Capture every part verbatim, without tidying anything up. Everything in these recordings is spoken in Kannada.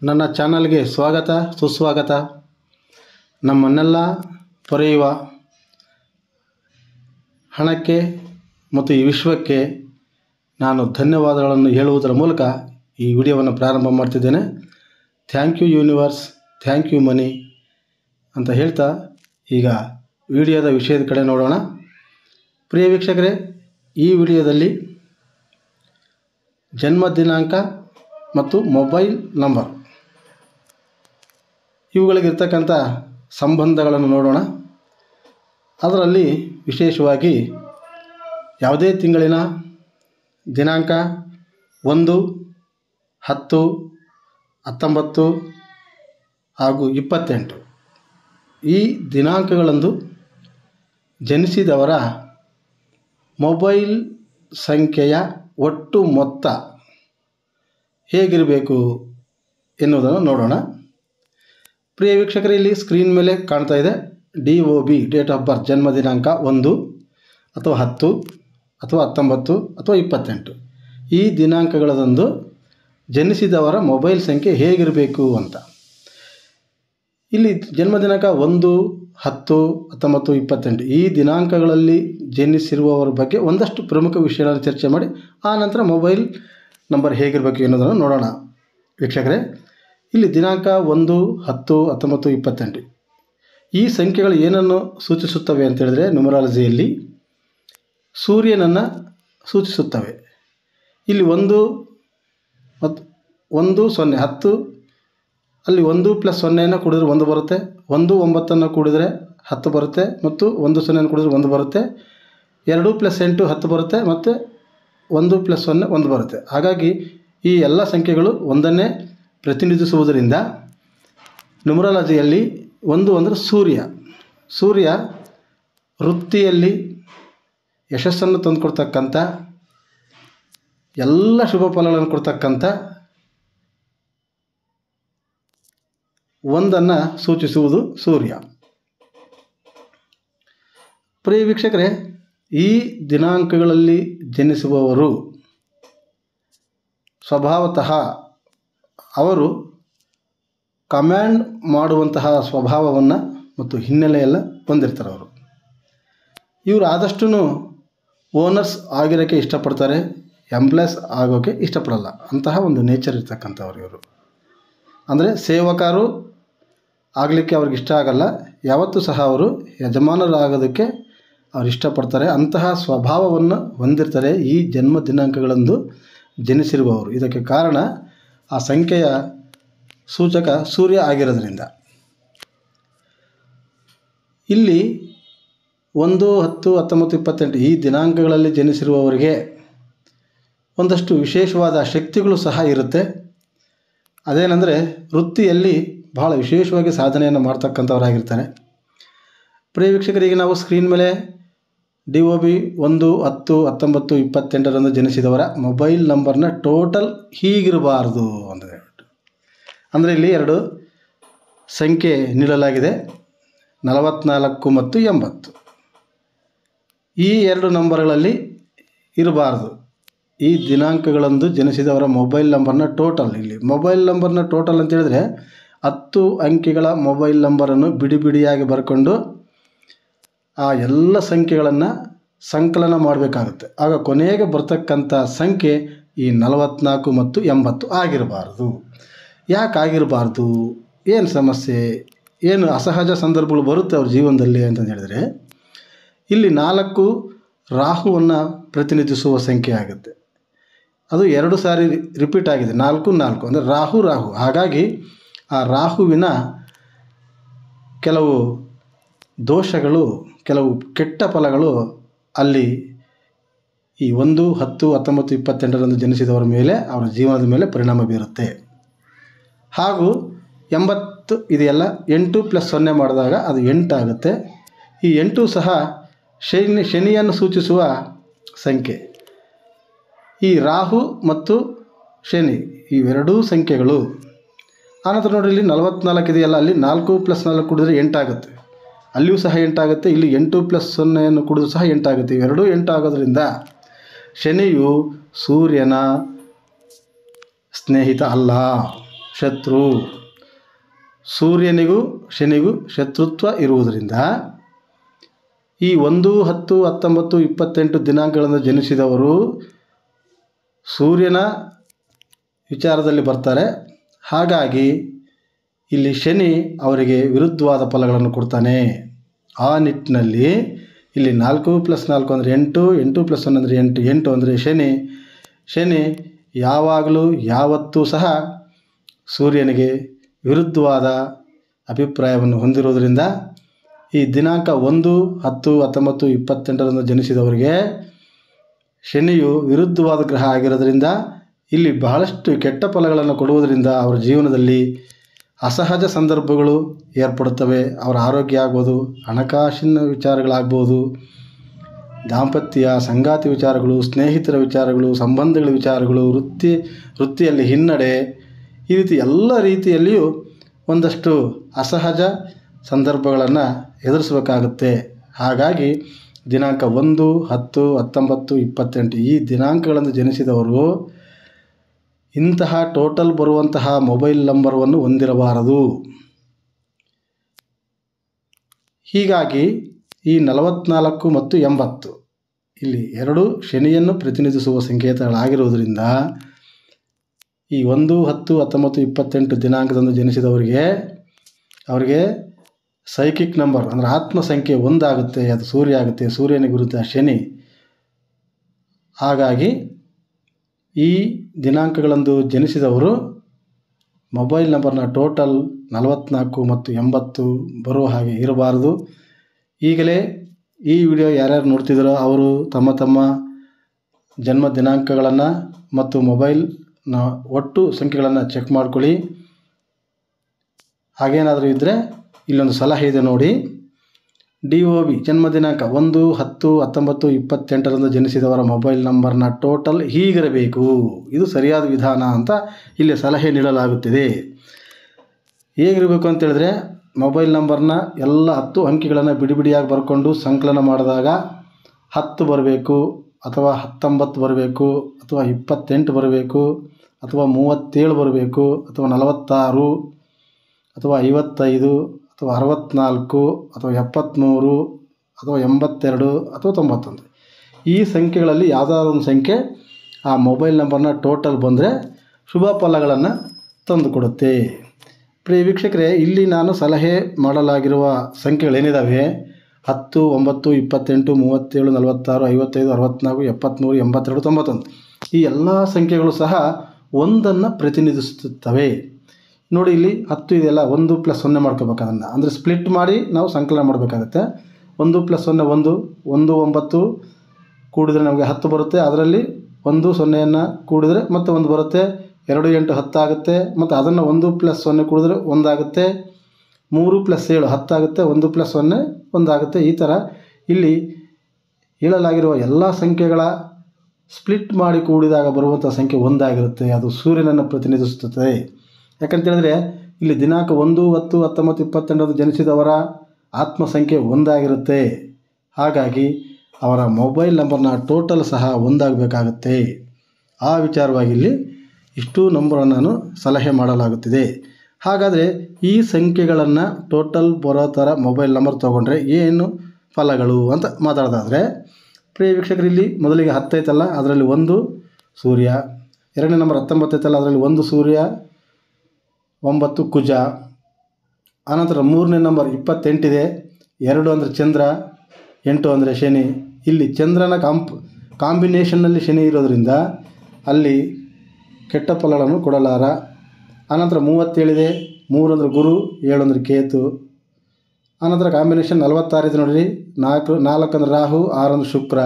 ನನ್ನ ಚಾನಲ್ಗೆ ಸ್ವಾಗತ ಸುಸ್ವಾಗತ. ನಮ್ಮನ್ನೆಲ್ಲ ಪೊರೆಯುವ ಹಣಕ್ಕೆ ಮತ್ತು ಈ ವಿಶ್ವಕ್ಕೆ ನಾನು ಧನ್ಯವಾದಗಳನ್ನು ಹೇಳುವುದರ ಮೂಲಕ ಈ ವಿಡಿಯೋವನ್ನು ಪ್ರಾರಂಭ ಮಾಡ್ತಿದ್ದೇನೆ. Thank you universe, thank you money ಅಂತ ಹೇಳ್ತಾ ಈಗ ವಿಡಿಯೋದ ವಿಷಯದ ಕಡೆ ನೋಡೋಣ. ಪ್ರಿಯ ವೀಕ್ಷಕರೇ, ಈ ವಿಡಿಯೋದಲ್ಲಿ ಜನ್ಮ ದಿನಾಂಕ ಮತ್ತು ಮೊಬೈಲ್ ನಂಬರ್ ಇವುಗಳಿಗಿರ್ತಕ್ಕಂಥ ಸಂಬಂಧಗಳನ್ನು ನೋಡೋಣ. ಅದರಲ್ಲಿ ವಿಶೇಷವಾಗಿ ಯಾವುದೇ ತಿಂಗಳಿನ ದಿನಾಂಕ ಒಂದು, ಹತ್ತು, ಹತ್ತೊಂಬತ್ತು ಹಾಗೂ ಇಪ್ಪತ್ತೆಂಟು ಈ ದಿನಾಂಕಗಳಂದು ಜನಿಸಿದವರ ಮೊಬೈಲ್ ಸಂಖ್ಯೆಯ ಒಟ್ಟು ಮೊತ್ತ ಹೇಗಿರಬೇಕು ಎನ್ನುವುದನ್ನು ನೋಡೋಣ. ಪ್ರಿಯ ವೀಕ್ಷಕರೇ, ಇಲ್ಲಿ ಸ್ಕ್ರೀನ್ ಮೇಲೆ ಕಾಣ್ತಾ ಇದೆ D O B date of birth, ಜನ್ಮ ದಿನಾಂಕ ಒಂದು ಅಥವಾ ಹತ್ತು ಅಥವಾ ಹತ್ತೊಂಬತ್ತು ಅಥವಾ ಇಪ್ಪತ್ತೆಂಟು ಈ ದಿನಾಂಕಗಳದಂದು ಜನಿಸಿದವರ ಮೊಬೈಲ್ ಸಂಖ್ಯೆ ಹೇಗಿರಬೇಕು ಅಂತ. ಇಲ್ಲಿ ಜನ್ಮ ದಿನಾಂಕ ಒಂದು, ಹತ್ತು, ಹತ್ತೊಂಬತ್ತು, ಇಪ್ಪತ್ತೆಂಟು ಈ ದಿನಾಂಕಗಳಲ್ಲಿ ಜನಿಸಿರುವವರ ಬಗ್ಗೆ ಒಂದಷ್ಟು ಪ್ರಮುಖ ವಿಷಯಗಳನ್ನು ಚರ್ಚೆ ಮಾಡಿ ಆ ನಂತರ ಮೊಬೈಲ್ ನಂಬರ್ ಹೇಗಿರಬೇಕು ಎನ್ನುವುದನ್ನು ನೋಡೋಣ. ವೀಕ್ಷಕರೇ, ಇಲ್ಲಿ ದಿನಾಂಕ ಒಂದು, ಹತ್ತು, ಹತ್ತೊಂಬತ್ತು, ಇಪ್ಪತ್ತೆಂಟು ಈ ಸಂಖ್ಯೆಗಳು ಏನನ್ನು ಸೂಚಿಸುತ್ತವೆ ಅಂತೇಳಿದರೆ, ನ್ಯೂಮರಾಲಜಿಯಲ್ಲಿ ಸೂರ್ಯನನ್ನು ಸೂಚಿಸುತ್ತವೆ. ಇಲ್ಲಿ ಒಂದು ಮತ್ತು ಒಂದು ಸೊನ್ನೆ ಹತ್ತು, ಅಲ್ಲಿ ಒಂದು ಪ್ಲಸ್ ಸೊನ್ನೆಯನ್ನು ಕೂಡಿದರೆ ಒಂದು ಬರುತ್ತೆ, ಒಂದು ಒಂಬತ್ತನ್ನು ಕೂಡಿದರೆ ಹತ್ತು ಬರುತ್ತೆ, ಮತ್ತು ಒಂದು ಸೊನ್ನೆಯನ್ನು ಕೂಡಿದರೆ ಒಂದು ಬರುತ್ತೆ, ಎರಡು ಪ್ಲಸ್ ಎಂಟು ಹತ್ತು ಬರುತ್ತೆ, ಮತ್ತು ಒಂದು ಪ್ಲಸ್ ಸೊನ್ನೆ ಒಂದು ಬರುತ್ತೆ. ಹಾಗಾಗಿ ಈ ಎಲ್ಲ ಸಂಖ್ಯೆಗಳು ಒಂದನ್ನೇ ಪ್ರತಿನಿಧಿಸುವುದರಿಂದ ನ್ಯೂಮರಾಲಜಿಯಲ್ಲಿ ಒಂದು ಅಂದರೆ ಸೂರ್ಯ ಸೂರ್ಯ ವೃತ್ತಿಯಲ್ಲಿ ಯಶಸ್ಸನ್ನು ತಂದುಕೊಡ್ತಕ್ಕಂಥ, ಎಲ್ಲ ಶುಭ ಫಲಗಳನ್ನು ಕೊಡ್ತಕ್ಕಂಥ ಒಂದನ್ನು ಸೂಚಿಸುವುದು ಸೂರ್ಯ. ಪ್ರಿಯ ವೀಕ್ಷಕರೇ, ಈ ದಿನಾಂಕಗಳಲ್ಲಿ ಜನಿಸುವವರು ಸ್ವಭಾವತಃ ಅವರು ಕಮ್ಯಾಂಡ್ ಮಾಡುವಂತಹ ಸ್ವಭಾವವನ್ನು ಮತ್ತು ಹಿನ್ನೆಲೆಯೆಲ್ಲ ಹೊಂದಿರ್ತಾರೆ. ಅವರು ಇವರು ಆದಷ್ಟು ಓನರ್ಸ್ ಆಗಿರೋಕ್ಕೆ ಇಷ್ಟಪಡ್ತಾರೆ, ಎಂಪ್ಲಾಯ್ಸ್ ಆಗೋಕ್ಕೆ ಇಷ್ಟಪಡಲ್ಲ. ಅಂತಹ ಒಂದು ನೇಚರ್ ಇರ್ತಕ್ಕಂಥವ್ರು ಇವರು. ಅಂದರೆ ಸೇವಕರು ಆಗಲಿಕ್ಕೆ ಅವ್ರಿಗೆ ಇಷ್ಟ ಆಗಲ್ಲ, ಯಾವತ್ತೂ ಸಹ ಅವರು ಯಜಮಾನರಾಗೋದಕ್ಕೆ ಅವ್ರು ಇಷ್ಟಪಡ್ತಾರೆ. ಅಂತಹ ಸ್ವಭಾವವನ್ನು ಹೊಂದಿರ್ತಾರೆ ಈ ಜನ್ಮ ದಿನಾಂಕಗಳಂದು ಜನಿಸಿರುವವರು. ಇದಕ್ಕೆ ಕಾರಣ ಆ ಸಂಖ್ಯೆಯ ಸೂಚಕ ಸೂರ್ಯ ಆಗಿರೋದ್ರಿಂದ. ಇಲ್ಲಿ ಒಂದು, ಹತ್ತು, ಹತ್ತೊಂಬತ್ತು, ಇಪ್ಪತ್ತೆಂಟು ಈ ದಿನಾಂಕಗಳಲ್ಲಿ ಜನಿಸಿರುವವರಿಗೆ ಒಂದಷ್ಟು ವಿಶೇಷವಾದ ಶಕ್ತಿಗಳು ಸಹ ಇರುತ್ತೆ. ಅದೇನೆಂದರೆ ವೃತ್ತಿಯಲ್ಲಿ ಬಹಳ ವಿಶೇಷವಾಗಿ ಸಾಧನೆಯನ್ನು ಮಾಡ್ತಕ್ಕಂಥವರಾಗಿರ್ತಾರೆ. ಪ್ರಿಯ ವೀಕ್ಷಕರಿಗೆ, ನಾವು ಸ್ಕ್ರೀನ್ ಮೇಲೆ ಡಿ ಒ ಬಿ ಒಂದು, ಹತ್ತು, ಹತ್ತೊಂಬತ್ತು, ಇಪ್ಪತ್ತೆಂಟರಂದು ಜನಿಸಿದವರ ಮೊಬೈಲ್ ನಂಬರ್ನ ಟೋಟಲ್ ಹೀಗಿರಬಾರ್ದು ಅಂತ ಹೇಳ್ಬಿಟ್ಟು, ಅಂದರೆ ಇಲ್ಲಿ ಎರಡು ಸಂಖ್ಯೆ ನೀಡಲಾಗಿದೆ, ನಲವತ್ತ್ನಾಲ್ಕು ಮತ್ತು ಎಂಬತ್ತು. ಈ ಎರಡು ನಂಬರ್ಗಳಲ್ಲಿ ಇರಬಾರ್ದು. ಈ ದಿನಾಂಕಗಳಂದು ಜನಿಸಿದವರ ಮೊಬೈಲ್ ನಂಬರ್ನ ಟೋಟಲ್, ಇಲ್ಲಿ ಮೊಬೈಲ್ ನಂಬರ್ನ ಟೋಟಲ್ ಅಂತ ಹೇಳಿದ್ರೆ ಹತ್ತು ಅಂಕಿಗಳ ಮೊಬೈಲ್ ನಂಬರನ್ನು ಬಿಡಿ ಬಿಡಿಯಾಗಿ ಬರ್ಕೊಂಡು ಆ ಎಲ್ಲ ಸಂಖ್ಯೆಗಳನ್ನು ಸಂಕಲನ ಮಾಡಬೇಕಾಗುತ್ತೆ. ಆಗ ಕೊನೆಗೆ ಬರ್ತಕ್ಕಂಥ ಸಂಖ್ಯೆ ಈ ನಲವತ್ತ್ನಾಲ್ಕು ಮತ್ತು ಎಂಬತ್ತು ಆಗಿರಬಾರ್ದು. ಯಾಕೆ ಆಗಿರಬಾರ್ದು, ಏನು ಸಮಸ್ಯೆ, ಏನು ಅಸಹಜ ಸಂದರ್ಭಗಳು ಬರುತ್ತೆ ಅವ್ರ ಜೀವನದಲ್ಲಿ ಅಂತಂದು ಹೇಳಿದರೆ, ಇಲ್ಲಿ ನಾಲ್ಕು ರಾಹುವನ್ನು ಪ್ರತಿನಿಧಿಸುವ ಸಂಖ್ಯೆ ಆಗುತ್ತೆ. ಅದು ಎರಡು ಸಾರಿ ರಿಪೀಟ್ ಆಗಿದೆ, ನಾಲ್ಕು ನಾಲ್ಕು ಅಂದರೆ ರಾಹು ರಾಹು. ಹಾಗಾಗಿ ಆ ರಾಹುವಿನ ಕೆಲವು ದೋಷಗಳು, ಕೆಲವು ಕೆಟ್ಟ ಫಲಗಳು ಅಲ್ಲಿ ಈ ಒಂದು, ಹತ್ತು, ಹತ್ತೊಂಬತ್ತು, ಇಪ್ಪತ್ತೆಂಟರಂದು ಜನಿಸಿದವರ ಮೇಲೆ, ಅವರ ಜೀವನದ ಮೇಲೆ ಪರಿಣಾಮ ಬೀರುತ್ತೆ. ಹಾಗೂ ಎಂಬತ್ತು ಇದೆಯಲ್ಲ, ಎಂಟು ಪ್ಲಸ್ ಸೊನ್ನೆ ಮಾಡಿದಾಗ ಅದು ಎಂಟಾಗುತ್ತೆ. ಈ ಎಂಟು ಸಹ ಶನಿ ಶನಿಯನ್ನು ಸೂಚಿಸುವ ಸಂಖ್ಯೆ. ಈ ರಾಹು ಮತ್ತು ಶನಿ ಇವೆರಡೂ ಸಂಖ್ಯೆಗಳು. ಆನಂತರ ನೋಡಿರಿ, ಇಲ್ಲಿ ನಲವತ್ತ್ನಾಲ್ಕು ಇದೆಯಲ್ಲ, ಅಲ್ಲಿ ನಾಲ್ಕು ಪ್ಲಸ್ ನಾಲ್ಕು ಕೂಡಿದ್ರೆ ಎಂಟಾಗುತ್ತೆ, ಅಲ್ಲಿಯೂ ಸಹ ಎಂಟಾಗುತ್ತೆ. ಇಲ್ಲಿ ಎಂಟು ಪ್ಲಸ್ ಸೊನ್ನೆಯನ್ನು ಕೂಡಿದ್ರು ಸಹ ಎಂಟಾಗುತ್ತೆ. ಇವೆರಡೂ ಎಂಟಾಗೋದ್ರಿಂದ ಶನಿಯು ಸೂರ್ಯನ ಸ್ನೇಹಿತ ಅಲ್ಲ. ಶತ್ರು. ಸೂರ್ಯನಿಗೂ ಶನಿಗೂ ಶತ್ರುತ್ವ ಇರುವುದರಿಂದ ಈ ಒಂದು ಹತ್ತು ಹತ್ತೊಂಬತ್ತು ಇಪ್ಪತ್ತೆಂಟು ದಿನಾಂಕಗಳನ್ನು ಜನಿಸಿದವರು ಸೂರ್ಯನ ವಿಚಾರದಲ್ಲಿ ಬರ್ತಾರೆ. ಹಾಗಾಗಿ ಇಲ್ಲಿ ಶನಿ ಅವರಿಗೆ ವಿರುದ್ಧವಾದ ಫಲಗಳನ್ನು ಕೊಡ್ತಾನೆ. ಆ ನಿಟ್ಟಿನಲ್ಲಿ ಇಲ್ಲಿ ನಾಲ್ಕು ಪ್ಲಸ್ ನಾಲ್ಕು ಅಂದರೆ ಎಂಟು, ಎಂಟು ಪ್ಲಸ್ ಒಂದು ಅಂದರೆ ಎಂಟು, ಎಂಟು ಅಂದರೆ ಶನಿ. ಶನಿ ಯಾವಾಗಲೂ ಯಾವತ್ತೂ ಸಹ ಸೂರ್ಯನಿಗೆ ವಿರುದ್ಧವಾದ ಅಭಿಪ್ರಾಯವನ್ನು ಹೊಂದಿರುವುದರಿಂದ ಈ ದಿನಾಂಕ ಒಂದು ಹತ್ತು ಹತ್ತೊಂಬತ್ತು ಇಪ್ಪತ್ತೆಂಟರಂದು ಜನಿಸಿದವರಿಗೆ ಶನಿಯು ವಿರುದ್ಧವಾದ ಗ್ರಹ ಆಗಿರೋದರಿಂದ ಇಲ್ಲಿ ಬಹಳಷ್ಟು ಕೆಟ್ಟ ಫಲಗಳನ್ನು ಕೊಡುವುದರಿಂದ ಅವರ ಜೀವನದಲ್ಲಿ ಅಸಹಜ ಸಂದರ್ಭಗಳು ಏರ್ಪಡುತ್ತವೆ. ಅವರ ಆರೋಗ್ಯ ಆಗ್ಬೋದು, ಹಣಕಾಸಿನ ವಿಚಾರಗಳಾಗ್ಬೋದು, ದಾಂಪತ್ಯ ಸಂಗಾತಿ ವಿಚಾರಗಳು, ಸ್ನೇಹಿತರ ವಿಚಾರಗಳು, ಸಂಬಂಧಗಳ ವಿಚಾರಗಳು, ವೃತ್ತಿ ವೃತ್ತಿಯಲ್ಲಿ ಹಿನ್ನಡೆ, ಈ ರೀತಿ ಎಲ್ಲ ರೀತಿಯಲ್ಲಿಯೂ ಒಂದಷ್ಟು ಅಸಹಜ ಸಂದರ್ಭಗಳನ್ನು ಎದುರಿಸಬೇಕಾಗುತ್ತೆ. ಹಾಗಾಗಿ ದಿನಾಂಕ ಒಂದು ಹತ್ತು ಹತ್ತೊಂಬತ್ತು ಇಪ್ಪತ್ತೆಂಟು ಈ ದಿನಾಂಕಗಳನ್ನು ಜನಿಸಿದವರು ಇಂತಹ ಟೋಟಲ್ ಬರುವಂತಹ ಮೊಬೈಲ್ ನಂಬರನ್ನು ಹೊಂದಿರಬಾರದು. ಹೀಗಾಗಿ ಈ ನಲವತ್ತ್ನಾಲ್ಕು ಮತ್ತು ಎಂಬತ್ತು ಇಲ್ಲಿ ಎರಡು ಶನಿಯನ್ನು ಪ್ರತಿನಿಧಿಸುವ ಸಂಕೇತಗಳಾಗಿರುವುದರಿಂದ ಈ ಒಂದು ಹತ್ತು ಹತ್ತೊಂಬತ್ತು ಇಪ್ಪತ್ತೆಂಟು ದಿನಾಂಕದಂದು ಜನಿಸಿದವರಿಗೆ ಅವರಿಗೆ ಸೈಕಿಕ್ ನಂಬರ್ ಅಂದರೆ ಆತ್ಮ ಸಂಖ್ಯೆ ಒಂದಾಗುತ್ತೆ. ಅದು ಸೂರ್ಯ ಆಗುತ್ತೆ. ಸೂರ್ಯನ ವಿರುದ್ಧ ಶನಿ. ಹಾಗಾಗಿ ಈ ದಿನಾಂಕಗಳಂದು ಜನಿಸಿದವರು ಮೊಬೈಲ್ ನಂಬರ್ನ ಟೋಟಲ್ ನಲವತ್ತ್ನಾಲ್ಕು ಮತ್ತು ಎಂಬತ್ತು ಬರುವ ಹಾಗೆ ಇರಬಾರದು. ಈಗಲೇ ಈ ವಿಡಿಯೋ ಯಾರ್ಯಾರು ನೋಡ್ತಿದ್ದಾರೋ ಅವರು ತಮ್ಮ ತಮ್ಮ ಜನ್ಮ ದಿನಾಂಕಗಳನ್ನು ಮತ್ತು ಮೊಬೈಲ್ನ ಒಟ್ಟು ಸಂಖ್ಯೆಗಳನ್ನು ಚೆಕ್ ಮಾಡ್ಕೊಳ್ಳಿ. ಹಾಗೇನಾದರೂ ಇದ್ದರೆ ಇಲ್ಲೊಂದು ಸಲಹೆ ಇದೆ ನೋಡಿ. ಡಿ ಒ ಬಿ ಜನ್ಮ ದಿನಾಂಕ ಒಂದು ಹತ್ತು ಹತ್ತೊಂಬತ್ತು ಇಪ್ಪತ್ತೆಂಟರಂದು ಜನಿಸಿದವರ ಮೊಬೈಲ್ ನಂಬರ್ನ ಟೋಟಲ್ ಹೀಗಿರಬೇಕು, ಇದು ಸರಿಯಾದ ವಿಧಾನ ಅಂತ ಇಲ್ಲಿ ಸಲಹೆ ನೀಡಲಾಗುತ್ತಿದೆ. ಹೇಗಿರಬೇಕು ಅಂತೇಳಿದ್ರೆ ಮೊಬೈಲ್ ನಂಬರ್ನ ಎಲ್ಲ ಹತ್ತು ಅಂಕಿಗಳನ್ನು ಬಿಡಿ ಬಿಡಿಯಾಗಿ ಬರ್ಕೊಂಡು ಸಂಕಲನ ಮಾಡಿದಾಗ ಹತ್ತು ಬರಬೇಕು, ಅಥವಾ ಹತ್ತೊಂಬತ್ತು ಬರಬೇಕು, ಅಥವಾ ಇಪ್ಪತ್ತೆಂಟು ಬರಬೇಕು, ಅಥವಾ ಮೂವತ್ತೇಳು ಬರಬೇಕು, ಅಥವಾ ನಲವತ್ತಾರು, ಅಥವಾ ಐವತ್ತೈದು, ಅಥವಾ ಅರವತ್ತ್ನಾಲ್ಕು, ಅಥವಾ ಎಪ್ಪತ್ತ್ಮೂರು, ಅಥವಾ ಎಂಬತ್ತೆರಡು, ಅಥವಾ ತೊಂಬತ್ತೊಂದು. ಈ ಸಂಖ್ಯೆಗಳಲ್ಲಿ ಯಾವುದಾದ್ರು ಒಂದು ಸಂಖ್ಯೆ ಆ ಮೊಬೈಲ್ ನಂಬರ್ನ ಟೋಟಲ್ ಬಂದರೆ ಶುಭ ಫಲಗಳನ್ನು ತಂದುಕೊಡುತ್ತೆ. ಪ್ರಿಯ ವೀಕ್ಷಕರೇ, ಇಲ್ಲಿ ನಾನು ಸಲಹೆ ಮಾಡಲಾಗಿರುವ ಸಂಖ್ಯೆಗಳೇನಿದ್ದಾವೆ ಹತ್ತು, ಒಂಬತ್ತು, ಇಪ್ಪತ್ತೆಂಟು, ಮೂವತ್ತೇಳು, ನಲವತ್ತಾರು, ಐವತ್ತೈದು, ಅರವತ್ತ್ನಾಲ್ಕು, ಎಪ್ಪತ್ತ್ಮೂರು, ಎಂಬತ್ತೆರಡು, ತೊಂಬತ್ತೊಂದು ಈ ಎಲ್ಲ ಸಂಖ್ಯೆಗಳು ಸಹ ಒಂದನ್ನು ಪ್ರತಿನಿಧಿಸುತ್ತವೆ. ನೋಡಿ, ಇಲ್ಲಿ ಹತ್ತು ಇದೆಯಲ್ಲ, ಒಂದು ಪ್ಲಸ್ ಸೊನ್ನೆ ಮಾಡ್ಕೋಬೇಕು. ಅದನ್ನು ಅಂದರೆ ಸ್ಪ್ಲಿಟ್ ಮಾಡಿ ನಾವು ಸಂಕಲನ ಮಾಡಬೇಕಾಗತ್ತೆ. ಒಂದು ಪ್ಲಸ್ ಸೊನ್ನೆ ಒಂದು, ಒಂದು ಒಂಬತ್ತು ಕೂಡಿದರೆ ನಮಗೆ ಹತ್ತು ಬರುತ್ತೆ. ಅದರಲ್ಲಿ ಒಂದು ಸೊನ್ನೆಯನ್ನು ಕೂಡಿದರೆ ಮತ್ತೆ ಒಂದು ಬರುತ್ತೆ. ಎರಡು ಎಂಟು ಹತ್ತಾಗುತ್ತೆ. ಮತ್ತು ಅದನ್ನು ಒಂದು ಪ್ಲಸ್ ಸೊನ್ನೆ ಕೂಡಿದ್ರೆ ಒಂದಾಗುತ್ತೆ. ಮೂರು ಪ್ಲಸ್ ಏಳು ಹತ್ತಾಗುತ್ತೆ. ಒಂದು ಪ್ಲಸ್ ಸೊನ್ನೆ ಒಂದಾಗುತ್ತೆ. ಈ ಥರ ಇಲ್ಲಿ ಹೇಳಲಾಗಿರುವ ಎಲ್ಲ ಸಂಖ್ಯೆಗಳ ಸ್ಪ್ಲಿಟ್ ಮಾಡಿ ಕೂಡಿದಾಗ ಬರುವಂಥ ಸಂಖ್ಯೆ ಒಂದಾಗಿರುತ್ತೆ. ಅದು ಸೂರ್ಯನನ್ನು ಪ್ರತಿನಿಧಿಸುತ್ತದೆ. ಯಾಕಂತೇಳಿದ್ರೆ ಇಲ್ಲಿ ದಿನಾಂಕ ಒಂದು ಹತ್ತು ಹತ್ತೊಂಬತ್ತು ಇಪ್ಪತ್ತೆಂಟರಂದು ಜನಿಸಿದವರ ಆತ್ಮ ಸಂಖ್ಯೆ ಒಂದಾಗಿರುತ್ತೆ. ಹಾಗಾಗಿ ಅವರ ಮೊಬೈಲ್ ನಂಬರ್ನ ಟೋಟಲ್ ಸಹ ಒಂದಾಗಬೇಕಾಗುತ್ತೆ. ಆ ವಿಚಾರವಾಗಿ ಇಲ್ಲಿ ಇಷ್ಟು ನಂಬರನ್ನು ನಾನು ಸಲಹೆ ಮಾಡಲಾಗುತ್ತಿದೆ. ಹಾಗಾದರೆ ಈ ಸಂಖ್ಯೆಗಳನ್ನು ಟೋಟಲ್ ಬರೋ ಥರ ಮೊಬೈಲ್ ನಂಬರ್ ತೊಗೊಂಡ್ರೆ ಏನು ಫಲಗಳು ಅಂತ ಮಾತಾಡೋದಾದರೆ, ಪ್ರಿಯ ವೀಕ್ಷಕರಲ್ಲಿ ಮೊದಲಿಗೆ ಹತ್ತೈತಲ್ಲ, ಅದರಲ್ಲಿ ಒಂದು ಸೂರ್ಯ. ಎರಡನೇ ನಂಬರ್ ಹತ್ತೊಂಬತ್ತು ಐತಲ್ಲ, ಅದರಲ್ಲಿ ಒಂದು ಸೂರ್ಯ, ಒಂಬತ್ತು ಕುಜ. ಆನಂತರ ಮೂರನೇ ನಂಬರ್ ಇಪ್ಪತ್ತೆಂಟಿದೆ. ಎರಡು ಅಂದರೆ ಚಂದ್ರ, ಎಂಟು ಅಂದರೆ ಶನಿ. ಇಲ್ಲಿ ಚಂದ್ರನ ಕಾಂಪ್ ಕಾಂಬಿನೇಷನ್ನಲ್ಲಿ ಶನಿ ಇರೋದರಿಂದ ಅಲ್ಲಿ ಕೆಟ್ಟ ಫಲಗಳನ್ನು ಕೊಡಲಾರ. ಆನಂತರ ಮೂವತ್ತೇಳಿದೆ. ಮೂರು ಅಂದರೆ ಗುರು, ಏಳು ಅಂದರೆ ಕೇತು. ಆನಂತರ ಕಾಂಬಿನೇಷನ್ ನಲವತ್ತಾರು ಇದೆ ನೋಡಿರಿ. ನಾಲ್ಕು ನಾಲ್ಕು ಅಂದರೆ ರಾಹು, ಆರು ಅಂದರೆ ಶುಕ್ರ.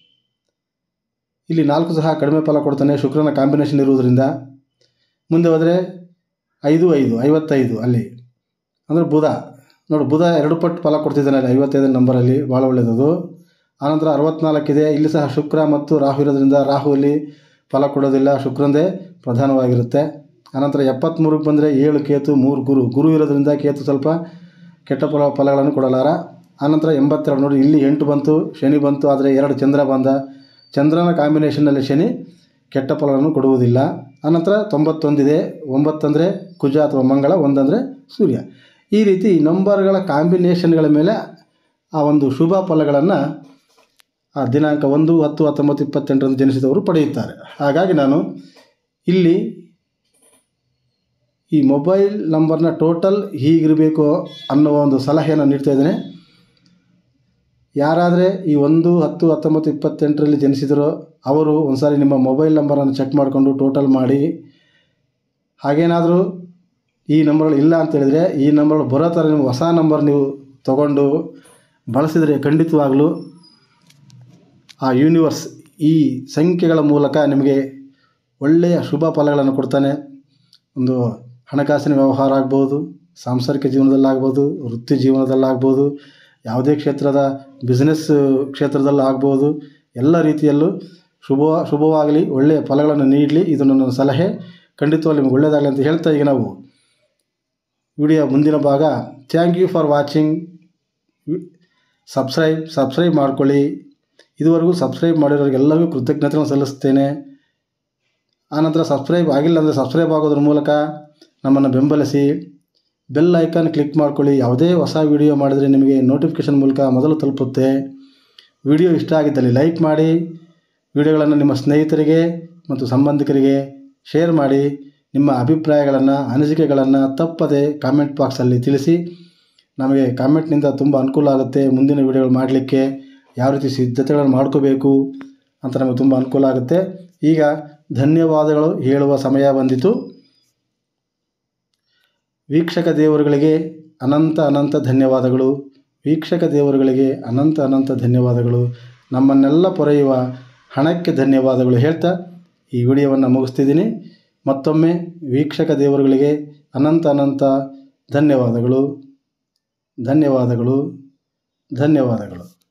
ಇಲ್ಲಿ ನಾಲ್ಕು ಸಹ ಕಡಿಮೆ ಫಲ ಕೊಡ್ತಾನೆ ಶುಕ್ರನ ಕಾಂಬಿನೇಷನ್ ಇರುವುದರಿಂದ. ಮುಂದೆ ಹೋದರೆ ಐದು ಐದು ಐವತ್ತೈದು ಅಲ್ಲಿ ಅಂದರೆ ಬುಧ. ನೋಡಿ, ಬುಧ ಎರಡು ಪಟ್ಟು ಫಲ ಕೊಡ್ತಿದ್ದಾನೆ ಅಲ್ಲಿ ಐವತ್ತೈದನೇ ನಂಬರಲ್ಲಿ, ಭಾಳ ಒಳ್ಳೆಯದು. ಆನಂತರ ಅರವತ್ತ್ನಾಲ್ಕಿದೆ. ಇಲ್ಲಿ ಸಹ ಶುಕ್ರ ಮತ್ತು ರಾಹು ಇರೋದ್ರಿಂದ ರಾಹುವಲ್ಲಿ ಫಲ ಕೊಡೋದಿಲ್ಲ, ಶುಕ್ರಂದೇ ಪ್ರಧಾನವಾಗಿರುತ್ತೆ. ಆನಂತರ ಎಪ್ಪತ್ತ್ಮೂರಕ್ಕೆ ಬಂದರೆ ಏಳು ಕೇತು, ಮೂರು ಗುರು. ಗುರು ಇರೋದ್ರಿಂದ ಕೇತು ಸ್ವಲ್ಪ ಕೆಟ್ಟ ಫಲ ಫಲಗಳನ್ನು ಕೊಡಲಾರ. ಆನಂತರ ಎಂಬತ್ತೆರಡು ನೋಡಿ, ಇಲ್ಲಿ ಎಂಟು ಬಂತು, ಶನಿ ಬಂತು, ಆದರೆ ಎರಡು ಚಂದ್ರ ಬಂದ. ಚಂದ್ರನ ಕಾಂಬಿನೇಷನ್ನಲ್ಲಿ ಶನಿ ಕೆಟ್ಟ ಫಲವನ್ನು ಕೊಡುವುದಿಲ್ಲ. ಆನಂತರ ತೊಂಬತ್ತೊಂದಿದೆ, ಒಂಬತ್ತಂದರೆ ಕುಜ ಅಥವಾ ಮಂಗಳ, ಒಂದಂದರೆ ಸೂರ್ಯ. ಈ ರೀತಿ ನಂಬರ್ಗಳ ಕಾಂಬಿನೇಷನ್ಗಳ ಮೇಲೆ ಆ ಒಂದು ಶುಭ ಫಲಗಳನ್ನು ಆ ದಿನಾಂಕ ಒಂದು ಹತ್ತು ಹತ್ತೊಂಬತ್ತು ಇಪ್ಪತ್ತೆಂಟರಂದು ಜನಿಸಿದವರು ಪಡೆಯುತ್ತಾರೆ. ಹಾಗಾಗಿ ನಾನು ಇಲ್ಲಿ ಈ ಮೊಬೈಲ್ ನಂಬರ್ನ ಟೋಟಲ್ ಹೀಗಿರಬೇಕು ಅನ್ನುವ ಒಂದು ಸಲಹೆಯನ್ನು ನೀಡ್ತಾ ಇದ್ದೇನೆ. ಯಾರಾದರೆ ಈ ಒಂದು ಹತ್ತು ಹತ್ತೊಂಬತ್ತು ಇಪ್ಪತ್ತೆಂಟರಲ್ಲಿ ಜನಿಸಿದರೋ ಅವರು ಒಂದು ಸಾರಿ ನಿಮ್ಮ ಮೊಬೈಲ್ ನಂಬರನ್ನು ಚೆಕ್ ಮಾಡಿಕೊಂಡು ಟೋಟಲ್ ಮಾಡಿ. ಹಾಗೇನಾದರೂ ಈ ನಂಬರ್ಗಳು ಇಲ್ಲ ಅಂತ ಹೇಳಿದರೆ ಈ ನಂಬರ್ಗಳು ಬರೋ ಥರ ನೀವು ಹೊಸ ನಂಬರ್ ನೀವು ತಗೊಂಡು ಬಳಸಿದರೆ ಖಂಡಿತವಾಗಲೂ ಆ ಯೂನಿವರ್ಸ್ ಈ ಸಂಖ್ಯೆಗಳ ಮೂಲಕ ನಿಮಗೆ ಒಳ್ಳೆಯ ಶುಭ ಫಲಗಳನ್ನು ಕೊಡ್ತಾನೆ. ಒಂದು ಹಣಕಾಸಿನ ವ್ಯವಹಾರ ಆಗ್ಬೋದು, ಸಾಂಸಾರಿಕ ಜೀವನದಲ್ಲಾಗ್ಬೋದು, ವೃತ್ತಿ ಜೀವನದಲ್ಲಾಗ್ಬೋದು, ಯಾವುದೇ ಕ್ಷೇತ್ರದ ಬಿಸ್ನೆಸ್ ಕ್ಷೇತ್ರದಲ್ಲೂ ಆಗ್ಬೋದು, ಎಲ್ಲ ರೀತಿಯಲ್ಲೂ ಶುಭ ಶುಭವಾಗಲಿ, ಒಳ್ಳೆಯ ಫಲಗಳನ್ನು ನೀಡಲಿ. ಇದು ನನ್ನ ಸಲಹೆ. ಖಂಡಿತವಾಗಿ ನಿಮಗೆ ಒಳ್ಳೆಯದಾಗಲಿ ಅಂತ ಹೇಳ್ತಾ ಈಗ ನಾವು ವಿಡಿಯೋ ಮುಂದಿನ ಭಾಗ. Thank you for watching. Subscribe subscribe ಮಾಡ್ಕೊಳ್ಳಿ. ಇದುವರೆಗೂ ಸಬ್ಸ್ಕ್ರೈಬ್ ಮಾಡಿರೋರಿಗೆಲ್ಲರಿಗೂ ಕೃತಜ್ಞತೆಯನ್ನು ಸಲ್ಲಿಸ್ತೇನೆ. ಆನಂತರ ಸಬ್ಸ್ಕ್ರೈಬ್ ಆಗಿಲ್ಲ ಅಂದರೆ ಸಬ್ಸ್ಕ್ರೈಬ್ ಆಗೋದ್ರ ಮೂಲಕ ನಮ್ಮನ್ನು ಬೆಂಬಲಿಸಿ. ಬೆಲ್ ಐಕಾನ್ ಕ್ಲಿಕ್ ಮಾಡ್ಕೊಳ್ಳಿ. ಯಾವುದೇ ಹೊಸ ವಿಡಿಯೋ ಮಾಡಿದರೆ ನಿಮಗೆ ನೋಟಿಫಿಕೇಷನ್ ಮೂಲಕ ಮೊದಲು ತಲುಪುತ್ತೆ. ವಿಡಿಯೋ ಇಷ್ಟ ಆಗಿದ್ದಲ್ಲಿ ಲೈಕ್ ಮಾಡಿ. ವಿಡಿಯೋಗಳನ್ನು ನಿಮ್ಮ ಸ್ನೇಹಿತರಿಗೆ ಮತ್ತು ಸಂಬಂಧಿಕರಿಗೆ ಶೇರ್ ಮಾಡಿ. ನಿಮ್ಮ ಅಭಿಪ್ರಾಯಗಳನ್ನು, ಅನಿಸಿಕೆಗಳನ್ನು ತಪ್ಪದೆ ಕಾಮೆಂಟ್ ಬಾಕ್ಸಲ್ಲಿ ತಿಳಿಸಿ. ನಮಗೆ ಕಾಮೆಂಟ್ನಿಂದ ತುಂಬ ಅನುಕೂಲ ಆಗುತ್ತೆ. ಮುಂದಿನ ವಿಡಿಯೋಗಳು ಮಾಡಲಿಕ್ಕೆ ಯಾವ ರೀತಿ ಸಿದ್ಧತೆಗಳನ್ನು ಮಾಡ್ಕೋಬೇಕು ಅಂತ ನಮಗೆ ತುಂಬ ಅನುಕೂಲ ಆಗುತ್ತೆ. ಈಗ ಧನ್ಯವಾದಗಳು ಹೇಳುವ ಸಮಯ ಬಂದಿತು. ವೀಕ್ಷಕ ದೇವರುಗಳಿಗೆ ಅನಂತ ಅನಂತ ಧನ್ಯವಾದಗಳು. ವೀಕ್ಷಕ ದೇವರುಗಳಿಗೆ ಅನಂತ ಅನಂತ ಧನ್ಯವಾದಗಳು. ನಮ್ಮನ್ನೆಲ್ಲ ಪೊರೆಯುವ ಹಣಕ್ಕೆ ಧನ್ಯವಾದಗಳು ಹೇಳ್ತಾ ಈ ವಿಡಿಯೋವನ್ನು ಮುಗಿಸ್ತಿದ್ದೀನಿ. ಮತ್ತೊಮ್ಮೆ ವೀಕ್ಷಕ ದೇವರುಗಳಿಗೆ ಅನಂತ ಅನಂತ ಧನ್ಯವಾದಗಳು ಧನ್ಯವಾದಗಳು ಧನ್ಯವಾದಗಳು.